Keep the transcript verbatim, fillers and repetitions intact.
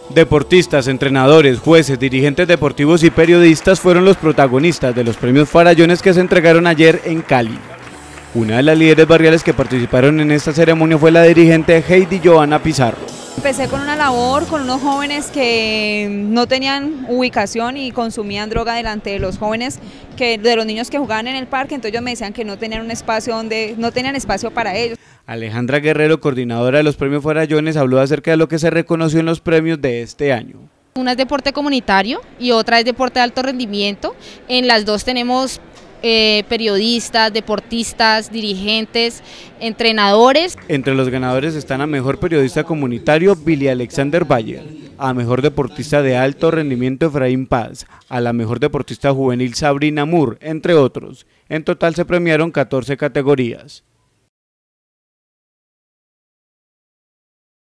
Deportistas, entrenadores, jueces, dirigentes deportivos y periodistas fueron los protagonistas de los premios Farallones que se entregaron ayer en Cali. Una de las líderes barriales que participaron en esta ceremonia fue la dirigente Heidi Johanna Pizarro. Empecé con una labor con unos jóvenes que no tenían ubicación y consumían droga delante de los jóvenes, que, de los niños que jugaban en el parque, entonces ellos me decían que no tenían un espacio donde no tenían espacio para ellos. Alejandra Guerrero, coordinadora de los premios Farallones, habló acerca de lo que se reconoció en los premios de este año. Una es deporte comunitario y otra es deporte de alto rendimiento. En las dos tenemos eh, periodistas, deportistas, dirigentes, entrenadores. Entre los ganadores están a mejor periodista comunitario Billy Alexander Bayer, a mejor deportista de alto rendimiento Efraín Paz, a la mejor deportista juvenil Sabrina Moore, entre otros. En total se premiaron catorce categorías.